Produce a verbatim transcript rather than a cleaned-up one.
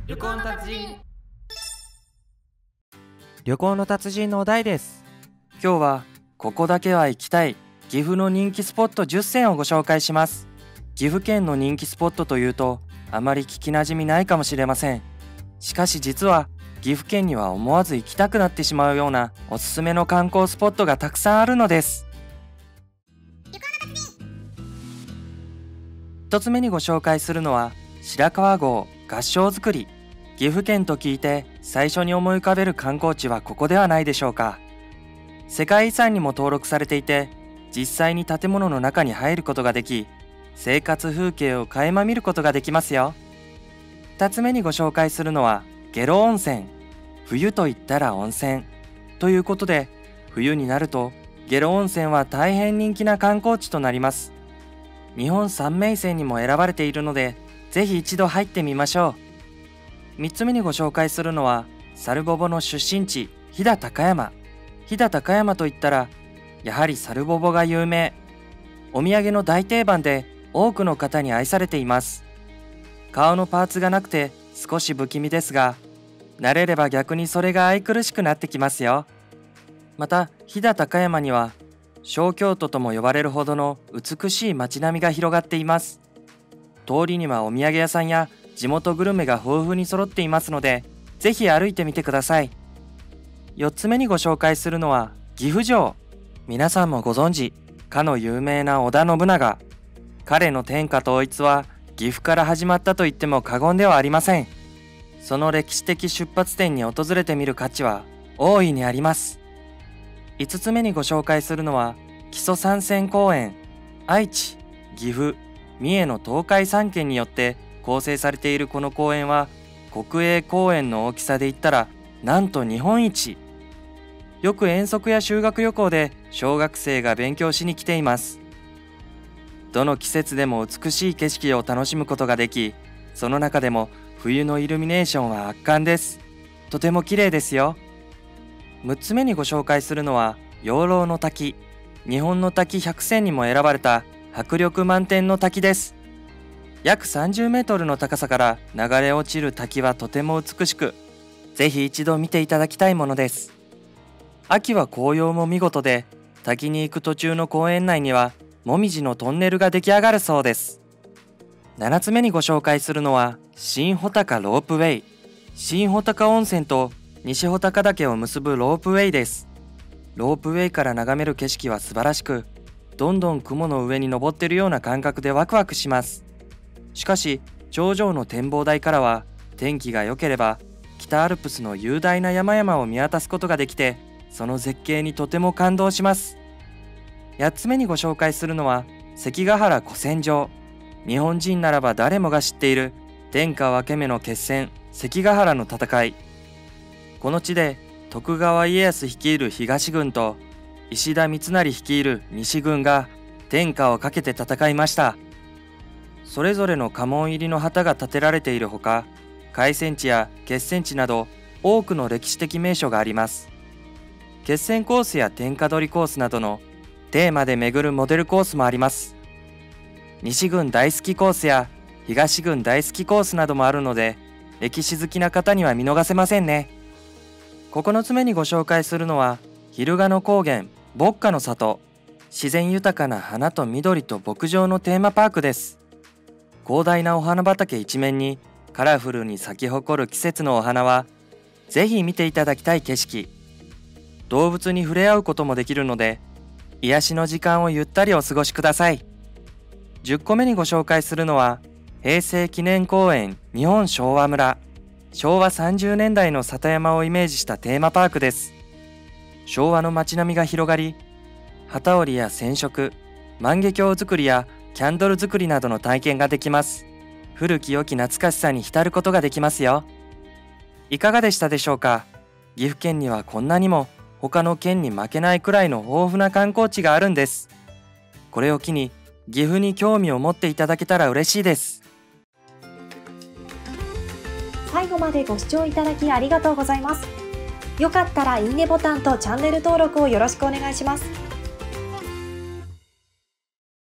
旅行の達人。 旅行の達人のお題です。今日はここだけは行きたい岐阜の人気スポットじゅっせんをご紹介します。岐阜県の人気スポットというとあまり聞きなじみないかもしれません。しかし実は岐阜県には思わず行きたくなってしまうようなおすすめの観光スポットがたくさんあるのです。一つ目にご紹介するのは白川郷合掌造り。岐阜県と聞いて最初に思い浮かべる観光地はここではないでしょうか。世界遺産にも登録されていて、実際に建物の中に入ることができ、生活風景を垣間見ることができますよ。二つ目にご紹介するのは下呂温泉。冬といったら温泉ということで、冬になると下呂温泉は大変人気な観光地となります。日本三名泉にも選ばれているので、ぜひ一度入ってみましょう。三つ目にご紹介するのはサルボボの出身地飛騨高山。飛騨高山といったらやはりサルボボが有名。お土産の大定番で多くの方に愛されています。顔のパーツがなくて少し不気味ですが、慣れれば逆にそれが愛くるしくなってきますよ。また飛騨高山には小京都とも呼ばれるほどの美しい街並みが広がっています。通りにはお土産屋さんや地元グルメが豊富に揃っていますので、ぜひ歩いてみてください。よっつめにご紹介するのは岐阜城。皆さんもご存知、かの有名な織田信長。彼の天下統一は岐阜から始まったと言っても過言ではありません。その歴史的出発点に訪れてみる価値は大いにあります。いつつめにご紹介するのは木曽三川公園。愛知、岐阜、三重の東海さん県によって構成されているこの公園は、国営公園の大きさで言ったらなんと日本一。よく遠足や修学旅行で小学生が勉強しに来ています。どの季節でも美しい景色を楽しむことができ、その中でも冬のイルミネーションは圧巻です。とても綺麗ですよ。むっつめにご紹介するのは養老の滝。日本の滝ひゃくせんにも選ばれた迫力満点の滝です。約さんじゅうメートルの高さから流れ落ちる滝はとても美しく、ぜひ一度見ていただきたいものです。秋は紅葉も見事で、滝に行く途中の公園内にはもみじのトンネルが出来上がるそうです。ななつめにご紹介するのは新穂高ロープウェイ。新穂高温泉と西穂高岳を結ぶロープウェイです。ロープウェイから眺める景色は素晴らしく、どんどん雲の上に登っているような感覚でワクワクします。しかし頂上の展望台からは天気が良ければ北アルプスの雄大な山々を見渡すことができて、その絶景にとても感動します。やっつめにご紹介するのは関ヶ原古戦場。日本人ならば誰もが知っている天下分け目の決戦、関ヶ原の戦い。この地で徳川家康率いる東軍と石田三成率いる西軍が天下をかけて戦いました。それぞれの家紋入りの旗が立てられているほか、開戦地や決戦地など多くの歴史的名所があります。決戦コースや天下取りコースなどのテーマで巡るモデルコースもあります。西軍大好きコースや東軍大好きコースなどもあるので、歴史好きな方には見逃せませんね。ここのつめにご紹介するのは昼賀野高原牧歌の里。自然豊かな花と緑と牧場のテーマパークです。広大なお花畑一面にカラフルに咲き誇る季節のお花は、ぜひ見ていただきたい景色。動物に触れ合うこともできるので、癒しの時間をゆったりお過ごしください。じゅっこめにご紹介するのは平成記念公園日本昭和村。昭和さんじゅうねんだいの里山をイメージしたテーマパークです。昭和の街並みが広がり、機織りや染色、万華鏡作りやキャンドル作りなどの体験ができます。古き良き懐かしさに浸ることができますよ。いかがでしたでしょうか。岐阜県にはこんなにも他の県に負けないくらいの豊富な観光地があるんです。これを機に岐阜に興味を持っていただけたら嬉しいです。 最後までご視聴いただきありがとうございます。よかったらいいねボタンとチャンネル登録をよろしくお願いします。